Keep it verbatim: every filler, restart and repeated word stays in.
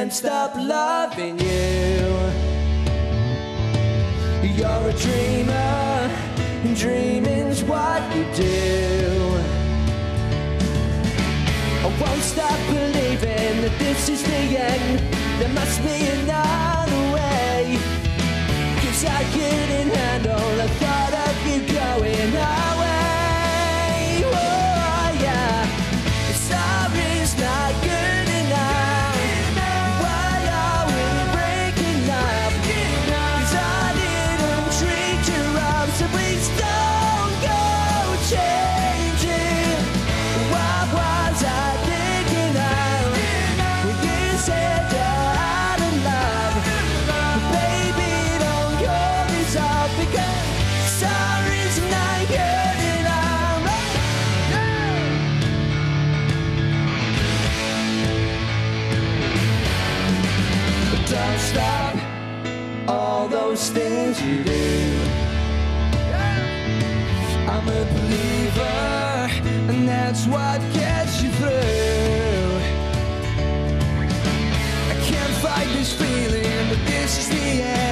can't stop loving you. You're a dreamer, and dreaming's what you do. I won't stop believing that this is the end. There must be another way, 'cause I couldn't handle the thought of you going away. Oh yeah, sorry's not good enough. Why are we breaking up? 'Cause I didn't treat you wrong, so please don't go changing. What was I thinking of when you said you're out of love? Baby, don't call this off, because sorry's not good enough. But don't stop all those things you do. I'm a believer, and that's what gets you through. I can't fight this feeling, but this is the end.